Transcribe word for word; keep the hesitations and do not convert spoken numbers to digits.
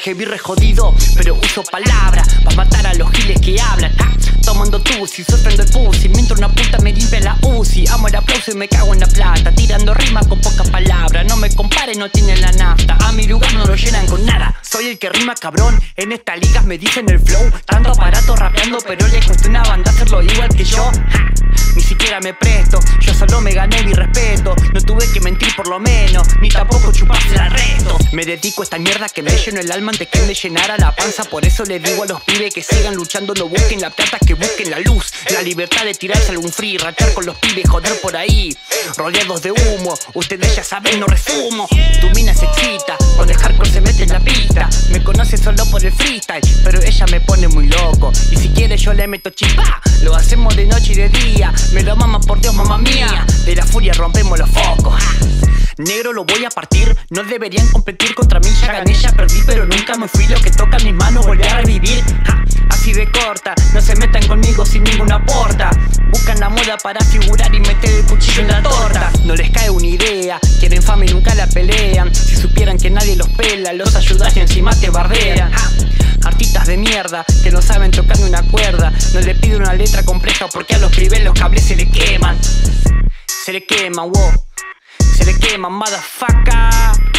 heavy re jodido, pero uso palabras pa' matar a los giles que hablan. ah, Tomando tusi, sufriendo el pussy, mientras una puta me limpia la Uzi. Amo el aplauso y me cago en la plata, tirando rimas con pocas palabras. No me comparen, no tienen la nafta, a mi lugar no lo llenan con nada. Soy el que rima cabrón, en esta liga me dicen el flow. Tanto aparato rapeando, pero le costó una banda hacerlo igual que yo. ja, Ni siquiera me presto, yo solo me gané mi respeto. No tuve que mentir por lo menos, ni tampoco chuparse al resto. Me dedico a esta mierda que me lleno el alma antes que me llenara la panza. Por eso le digo a los pibes que sigan luchando, no busquen la plata, que busquen la luz. La libertad de tirarse algún free, rachar con los pibes, joder por ahí. Rodeados de humo, ustedes ya saben, no resumo. Tu mina se excita, cuando el hardcore se mete en la pista. Me conoce solo por el freestyle, pero ella me pone muy loco. Y si quiere yo le meto chipá, lo hacemos de noche y de día. Me lo mama por Dios, mamá mía, de la furia rompemos los focos. ja. Negro lo voy a partir, no deberían competir contra mí, ya gané, ya perdí, pero nunca me fui. Lo que toca en mis manos volví a revivir. ja. Así de corta, no se metan conmigo sin ninguna porta. Buscan la moda para figurar y meter el cuchillo en la torta. No les cae una idea, quieren fama y nunca la pelean. Si supieran que nadie los pela, los ayudas y encima te bardean. ja. Artistas de mierda que no saben tocar ni una cuerda. No le pido una letra compleja porque a los pibes los cables se le queman. Se le queman, wow. Se le queman, motherfucker.